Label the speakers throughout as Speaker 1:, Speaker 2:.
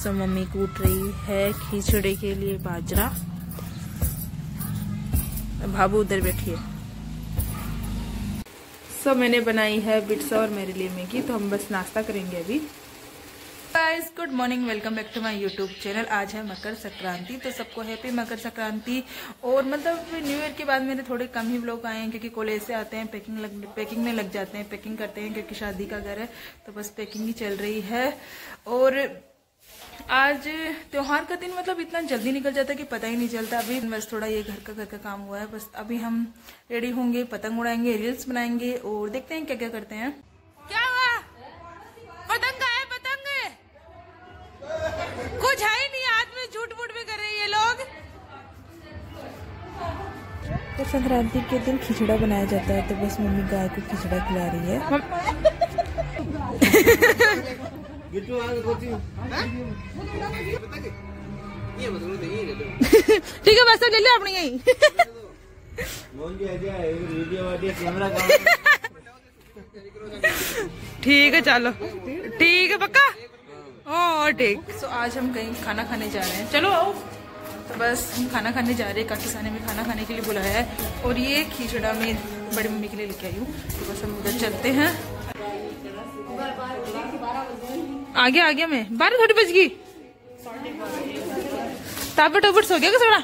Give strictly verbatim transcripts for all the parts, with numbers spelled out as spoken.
Speaker 1: So mummy कूट रही है खिचड़ी के लिए बाजरा। भाभू उधर बैठी है। सो मैंने बनाई है बिट्सा और मेरे लिए मैगी, तो हम बस नाश्ता करेंगे अभी। Guys good morning, welcome back to my YouTube channel. आज है मकर संक्रांति, तो सबको हैप्पी मकर संक्रांति। और मतलब न्यू ईयर के बाद मेरे थोड़े कम ही व्लॉग आए हैं, क्योंकि कॉलेज से आते हैं, पैकिंग लग पैकिंग में लग जाते हैं, पैकिंग करते हैं, क्योंकि शादी का घर है, तो बस पैकिंग ही चल रही है। और आज त्योहार का दिन मतलब इतना जल्दी निकल जाता है कि पता ही नहीं चलता। अभी बस थोड़ा ये घर का घर का काम हुआ है, बस अभी हम रेडी होंगे, पतंग उड़ाएंगे, रील्स बनाएंगे और देखते हैं क्या क्या करते हैं। क्या हुआ? पतंग है, पतंग कुछ है ही नहीं, हाथ में झूठ मूठ भी कर रहे हैं ये लोग। तो संक्रांति के दिन खिचड़ा बनाया जाता है, तो बस मम्मी गाय को खिचड़ा खिला रही है। ठीक है, बस ले लो अपनी यही। ठीक है, चलो ठीक है, पक्का। ओ ठीक। तो आज हम कहीं खाना खाने जा रहे हैं, चलो आओ। तो बस हम खाना खाने जा रहे हैं, काकीसाने में खाना खाने के लिए बुलाया है। और ये खिचड़ा मैं बड़ी मम्मी के लिए लेके आई हूँ, तो बस हम उधर चलते हैं। आगे आगे में बारह थोड़ी बज गई। ताबड़ टोबड़ सो गया थोड़ा।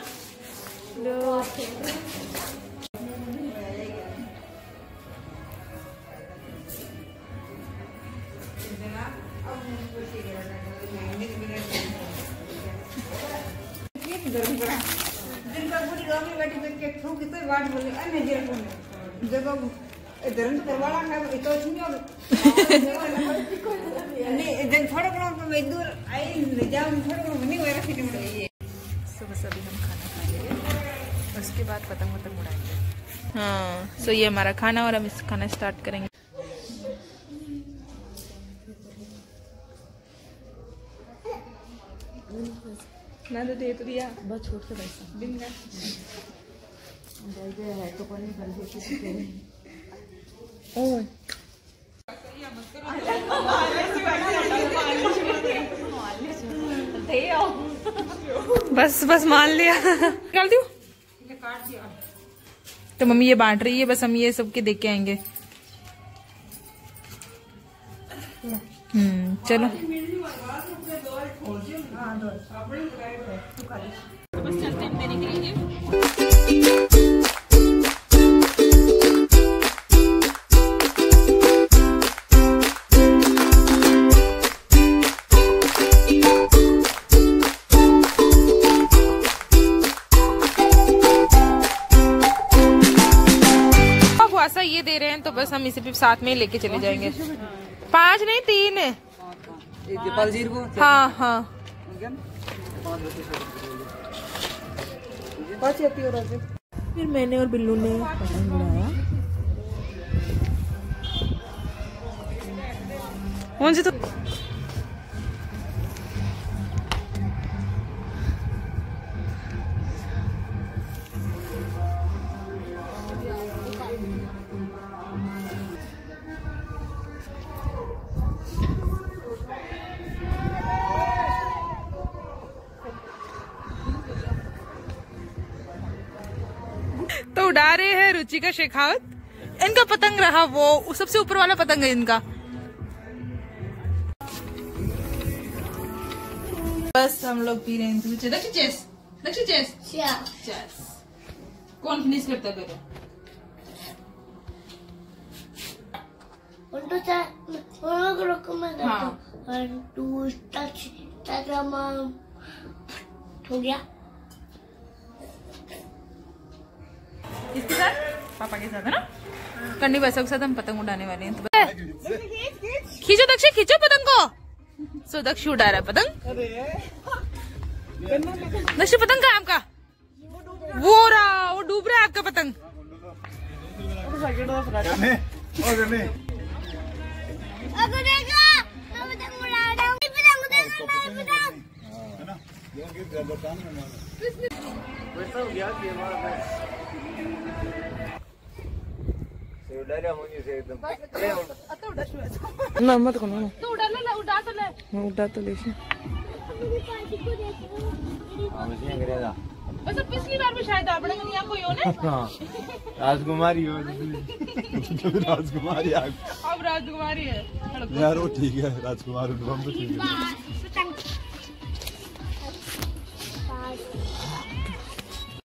Speaker 1: बस अभी हम खाना खा लेंगे, उसके बाद पतंग वतंग उड़ाएंगे। हाँ, सो ये हमारा खाना और हम इस खाना स्टार्ट करेंगे। ना तो दे तो दिया, बहुत छोट से पैसा दिन का है तो कोई नहीं। ओह बस बस मान लिया, निकाल दूं? तो मम्मी ये बांट रही है, बस हम ये सबके देख के आएंगे। हम्म चलो। बस चलते हैं देने के लिए। ये दे रहे हैं, तो बस हम इसे भी साथ में लेके चले जाएंगे। पाँच नहीं तीन है। हाँ हाँ फिर मैंने और बिल्लू ने पतंग उड़ाया। कौन सी? तो तो उड़ा रहे हैं रुचि का शेखावत। इनका पतंग रहा वो सबसे ऊपर वाला पतंग है इनका। बस हम लोग पी रहे हैं दूध। दक्षिण चेस, दक्षिण चेस, चेस। कौन फिनिश करता है पहले? हाँ। वन टू टच हो गया। इसके साथ पापा के साथ है ना, कंडी बसों के साथ हम पतंग उड़ाने वाले हैं। तो खींचो दक्षी, खींचो पतंग को। सो दक्षी उड़ा रहा है पतंग। दक्षी पतंग का आपका वो रहा, वो डूब रहा है आपका पतंग। ना मत करो ना, तो उड़ा ले, उड़ा तो ले, उड़ा तो ले। बस अब पिछली बार भी शायद आपने कहीं यहाँ कोई हो ना
Speaker 2: राजकुमारी हो राजकुमारी
Speaker 1: अब राजकुमारी है
Speaker 2: यार वो ठीक है राजकुमार तो ठीक है